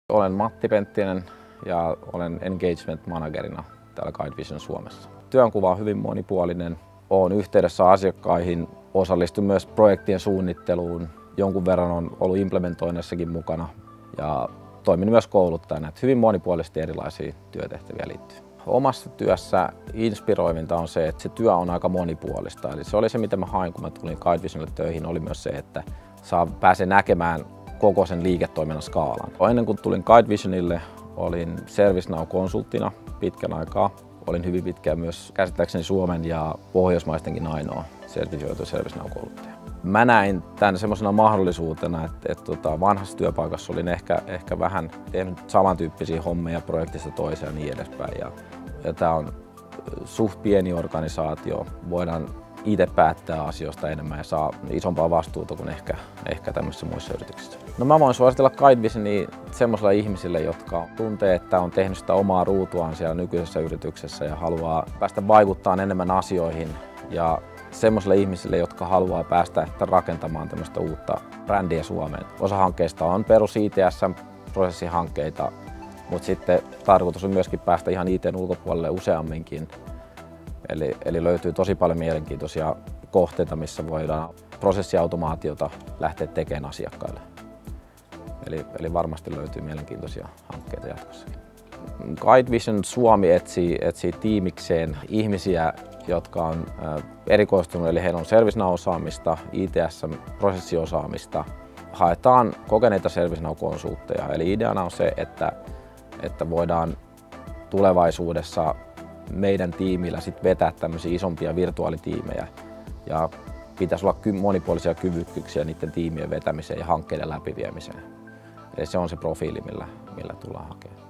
Olen Matti Penttinen ja olen Engagement Managerina täällä Guide Vision Suomessa. Työnkuva on hyvin monipuolinen. Olen yhteydessä asiakkaihin, osallistun myös projektien suunnitteluun. Jonkun verran on ollut implementoinnissakin mukana ja toimin myös kouluttajana. Että hyvin monipuolisesti erilaisia työtehtäviä liittyy. Omassa työssä inspiroivinta on se, että se työ on aika monipuolista. Eli se oli se, mitä mä hain, kun mä tulin Guide Visionille töihin, oli myös se, että pääsee näkemään koko sen liiketoiminnan skaalan. Ennen kuin tulin Guide Visionille, olin ServiceNow-konsulttina pitkän aikaa. Olin hyvin pitkään myös käsittääkseni Suomen ja Pohjoismaistenkin ainoa sertifioitu ServiceNow-kouluttaja. Mä näin tämän semmoisena mahdollisuutena, että vanhassa työpaikassa olin ehkä vähän tehnyt samantyyppisiä hommia projektista toiseen ja niin edespäin. Ja tämä on suht pieni organisaatio. Voidaan itse päättää asioista enemmän ja saa isompaa vastuuta kuin ehkä tämmöisissä muissa yrityksissä. No mä voin suositella Guide Visionia semmoisille ihmisille, jotka tuntee, että on tehnyt sitä omaa ruutuaan siellä nykyisessä yrityksessä ja haluaa päästä vaikuttamaan enemmän asioihin. Ja semmoisille ihmisille, jotka haluaa päästä rakentamaan tämmöistä uutta brändiä Suomeen. Osa hankkeista on perus ITS-prosessihankkeita, mutta sitten tarkoitus on myöskin päästä ihan IT:n ulkopuolelle useamminkin. Eli löytyy tosi paljon mielenkiintoisia kohteita, missä voidaan prosessiautomaatiota lähteä tekemään asiakkaille. Eli varmasti löytyy mielenkiintoisia hankkeita jatkossakin. Guide Vision Suomi etsii tiimikseen ihmisiä, jotka on erikoistunut, eli heillä on ServiceNow-osaamista, ITS-prosessiosaamista. Haetaan kokeneita ServiceNow-konsultteja, eli ideana on se, että voidaan tulevaisuudessa meidän tiimillä sit vetää tämmöisiä isompia virtuaalitiimejä ja pitäisi olla monipuolisia kyvykkyyksiä niiden tiimien vetämiseen ja hankkeiden läpiviemiseen. Eli se on se profiili, millä tullaan hakemaan.